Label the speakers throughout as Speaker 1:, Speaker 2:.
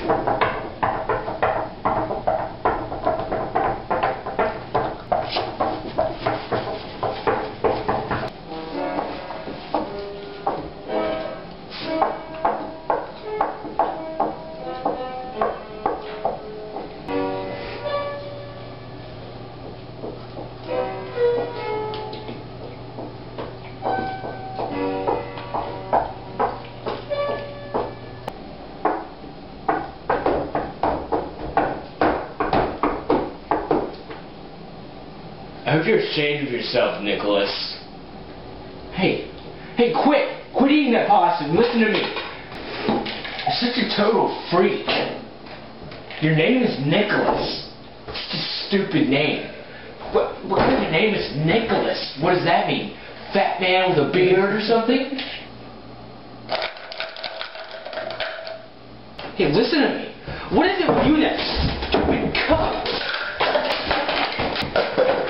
Speaker 1: I hope you're ashamed of yourself, Nicholas. Hey, quit! Quit eating that pasta and listen to me! You're such a total freak. Your name is Nicholas. It's just a stupid name. What kind of name is Nicholas? What does that mean? Fat man with a beard or something? Hey, listen to me. What is it with you, that stupid cup?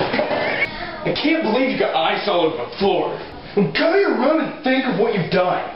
Speaker 1: I can't believe you got ice all over the floor. Go to your room and think of what you've done.